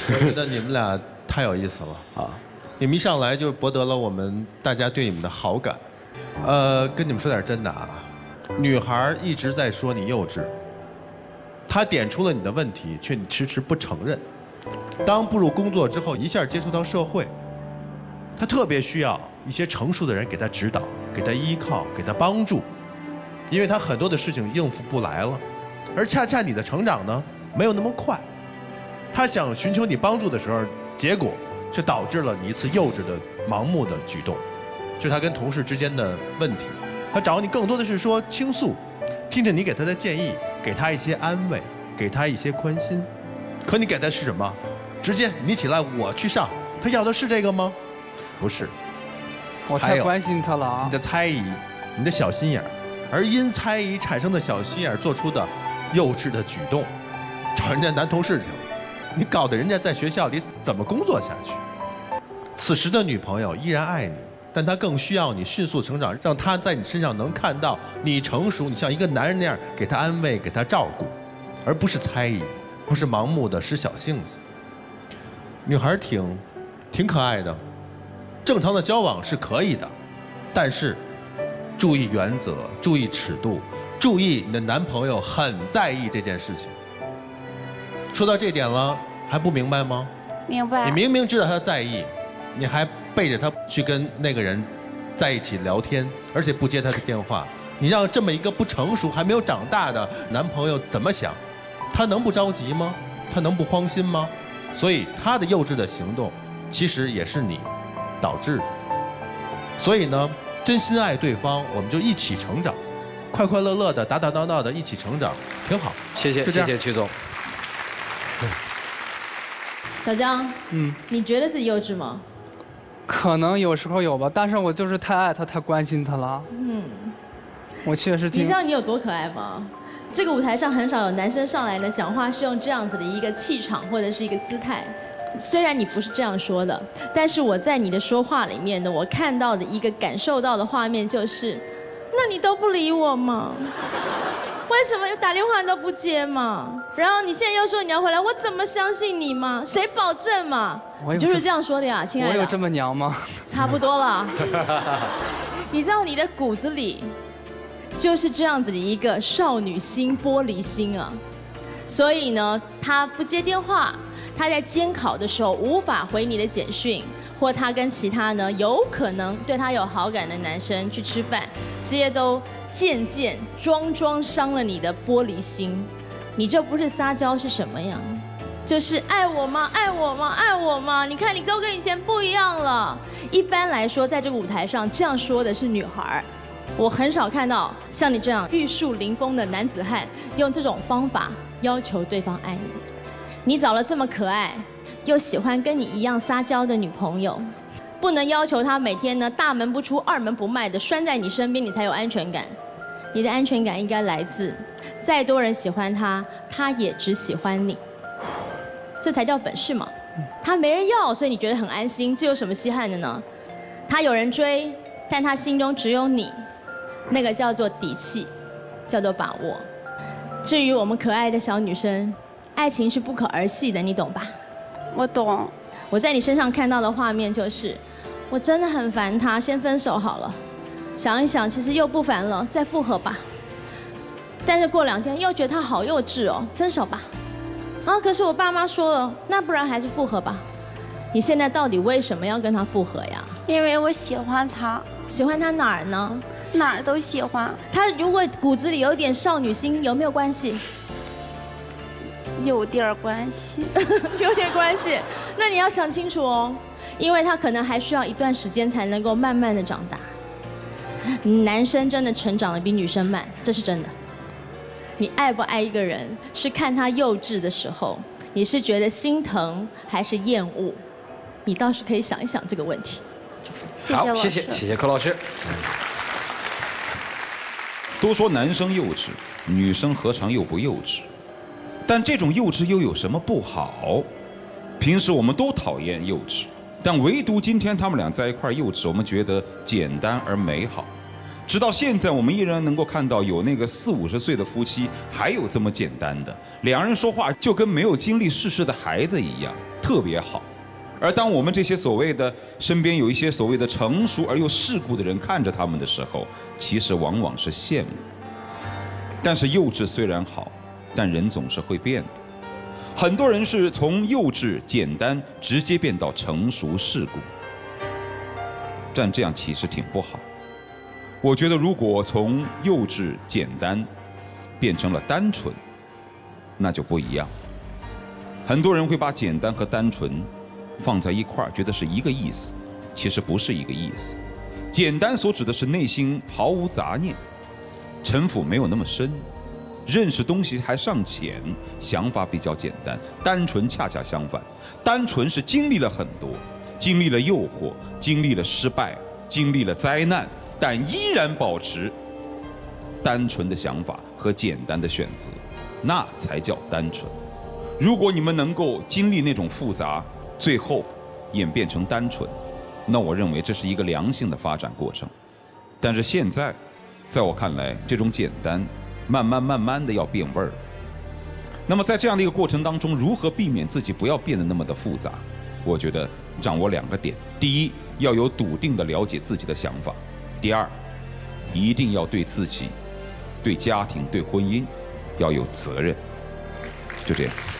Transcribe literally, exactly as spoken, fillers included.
我觉得你们俩太有意思了啊！你们一上来就博得了我们大家对你们的好感。呃，跟你们说点真的啊，女孩一直在说你幼稚，她点出了你的问题，却你迟迟不承认。当步入工作之后，一下接触到社会，她特别需要一些成熟的人给她指导、给她依靠、给她帮助，因为她很多的事情应付不来了，而恰恰你的成长呢，没有那么快。她想寻求你帮助的时候，结果却导致了你一次幼稚的、盲目的举动。是他跟同事之间的问题，他找你更多的是说倾诉，听听你给他的建议，给他一些安慰，给他一些宽心。可你给的是什么？直接你起来，我去上。他要的是这个吗？不是。 我太关心他了啊！ 你的猜疑，你的小心眼儿，而因猜疑产生的小心眼儿做出的幼稚的举动，找人家男同事去了，你搞得人家在学校里怎么工作下去？此时的女朋友依然爱你。但他更需要你迅速成长，让他在你身上能看到你成熟，你像一个男人那样给他安慰，给他照顾，而不是猜疑，不是盲目的使小性子。女孩挺挺可爱的，正常的交往是可以的，但是注意原则，注意尺度，注意你的男朋友很在意这件事情。说到这点了，还不明白吗？ 明白。 你明明知道他在意，你还背着他去跟那个人在一起聊天，而且不接他的电话，你让这么一个不成熟还没有长大的男朋友怎么想？他能不着急吗？他能不慌心吗？所以他的幼稚的行动，其实也是你导致的。所以呢，真心爱对方，我们就一起成长，快快乐乐的、打打闹闹的一起成长，挺好。 谢谢，谢谢曲总。 小江，嗯，你觉得自己幼稚吗？ 可能有时候有吧，但是我就是太爱他，太关心他了。嗯，我确实挺。 你知道你有多可爱吗？这个舞台上很少有男生上来呢，讲话是用这样子的一个气场或者是一个姿态。虽然你不是这样说的，但是我在你的说话里面呢，我看到的一个感受到的画面就是，那你都不理我吗？为什么又打电话都不接嘛？然后你现在又说你要回来，我怎么相信你嘛？谁保证嘛？你就是这样说的呀，亲爱的。 我有这么娘吗？ 差不多了。你知道你的骨子里就是这样子的一个少女心、玻璃心啊。所以呢，他不接电话，他在监考的时候无法回你的简讯，或他跟其他呢有可能对他有好感的男生去吃饭，这些都渐渐桩桩伤了你的玻璃心。你这不是撒娇是什么呀？就是爱我吗？爱我吗？爱我吗？你看你都跟以前不一样了。一般来说，在这个舞台上这样说的是女孩，我很少看到像你这样玉树临风的男子汉用这种方法要求对方爱你。你找了这么可爱又喜欢跟你一样撒娇的女朋友，不能要求她每天呢大门不出二门不迈的拴在你身边，你才有安全感。你的安全感应该来自再多人喜欢她，她也只喜欢你，这才叫本事嘛。她没人要，所以你觉得很安心，这有什么稀罕的呢？她有人追，但她心中只有你，那个叫做底气，叫做把握。至于我们可爱的小女生，爱情是不可儿戏的，你懂吧？ 我懂。 我在你身上看到的画面就是，我真的很烦他，先分手好了。想一想，其实又不烦了，再复合吧。但是过两天又觉得他好幼稚哦，分手吧。啊，可是我爸妈说了，那不然还是复合吧。你现在到底为什么要跟他复合呀？ 因为我喜欢他。 喜欢他哪儿呢？ 哪儿都喜欢。 他如果骨子里有点少女心，有没有关系？ 有点关系。 有点关系，那你要想清楚哦，因为他可能还需要一段时间才能够慢慢的长大。男生真的成长的比女生慢，这是真的。你爱不爱一个人，是看他幼稚的时候，你是觉得心疼还是厌恶？你倒是可以想一想这个问题。 好，谢谢，谢谢柯老师。 都说男生幼稚，女生何尝又不幼稚？但这种幼稚又有什么不好？平时我们都讨厌幼稚，但唯独今天他们俩在一块幼稚，我们觉得简单而美好。直到现在，我们依然能够看到有那个四五十岁的夫妻，还有这么简单的，两人说话就跟没有经历世事的孩子一样，特特别好。而当我们这些所谓的身边有一些所谓的成熟而又世故的人看着他们的时候，其实往往是羡慕。但是幼稚虽然好，但人总是会变的。很多人是从幼稚简单直接变到成熟世故，但这样其实挺不好。我觉得如果从幼稚简单变成了单纯，那就不一样。很多人会把简单和单纯放在一块儿，觉得是一个意思，其实不是一个意思。简单所指的是内心毫无杂念，城府没有那么深，认识东西还尚浅，想法比较简单。单纯恰恰相反，单纯是经历了很多，经历了诱惑，经历了失败，经历了灾难，但依然保持单纯的想法和简单的选择，那才叫单纯。如果你们能够经历那种复杂，最后演变成单纯，那我认为这是一个良性的发展过程。但是现在在我看来，这种简单慢慢慢慢的要变味儿。那么在这样的一个过程当中，如何避免自己不要变得那么的复杂？我觉得掌握两个点：第一，要有笃定的了解自己的想法；第二，一定要对自己、对家庭、对婚姻要有责任。就这样。